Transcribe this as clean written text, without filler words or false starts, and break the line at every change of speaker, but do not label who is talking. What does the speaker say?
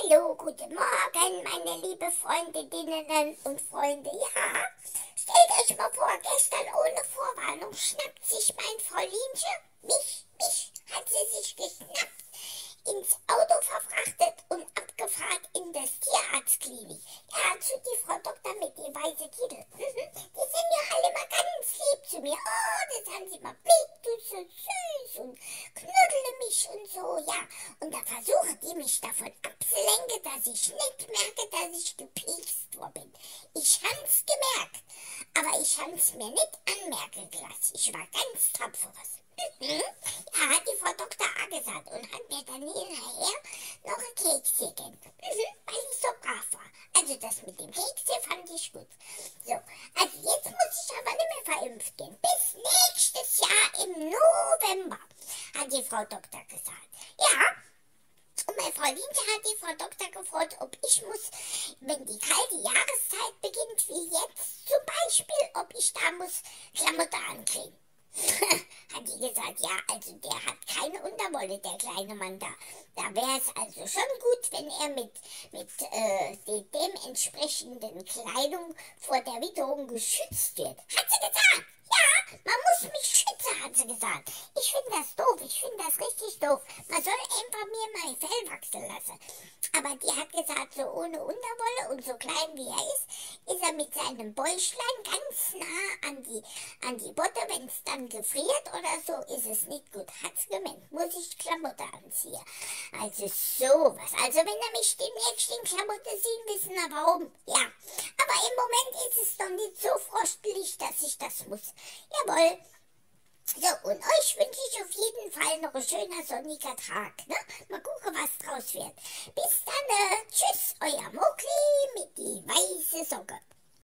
Hallo, guten Morgen, meine liebe Freundinnen und Freunde. Ja, stellt euch mal vor, gestern ohne Vorwarnung schnappt sich mein Fräulinchen, mich hat sie sich geschnappt, ins Auto verfrachtet und abgefahren in das Tierarztklinik. Ja, zu die Frau Doktor mit dem weißen Kittel. Die sind ja alle mal ganz lieb zu mir. Oh, das haben sie mal Pick, du so süß und knuddele mich und so, ja. Und da versuchen die mich davon abzulenken, dass ich nicht merke, dass ich gepiekst worden bin. Ich hab's gemerkt, aber ich hab's mir nicht anmerken gelassen. Ich war ganz tapferes. Ja, hat die Frau Doktor A gesagt und hat mir dann hinterher noch ein Kekschen gegeben, weil ich so brav war. Also das mit dem Kekschen fand ich gut. So, also jetzt muss ich aber nicht mehr verimpft gehen. Bis nächstes Jahr im November, hat die Frau Doktor gesagt. Ja, und mein Fräulinchen hat die Frau Doktor gefragt, ob ich muss, wenn die kalte Jahreszeit beginnt, wie jetzt zum Beispiel, ob ich da muss Klamotten ankriegen. Hat die gesagt, ja, also der hat keine Unterwolle, der kleine Mann da. Da wäre es also schon gut, wenn er mit dementsprechenden Kleidung vor der Witterung geschützt wird. Hat sie gesagt? Ja, man muss mich schützen, hat sie gesagt. Ich finde das doof, ich finde das richtig doof. Man soll einfach mir mein Fell wachsen lassen. Aber die hat gesagt, so ohne Unterwolle und so klein wie er ist er mit seinem Bäuchlein ganz nah an die Botte. Wenn es dann gefriert oder so, ist es nicht gut. Hat's gemeint, muss ich Klamotten anziehen. Also sowas. Also wenn er mich demnächst in Klamotten sehen, wissen wir warum. Ja, aber im Moment ist es doch nicht so frostelig, dass ich das muss. Jawohl. So, und euch wünsche ich auf jeden Fall noch ein schöner sonniger Tag. Ne? Mal gucken, was draus wird. Bis dann. Tschüss, euer Mokli mit die weiße Socke.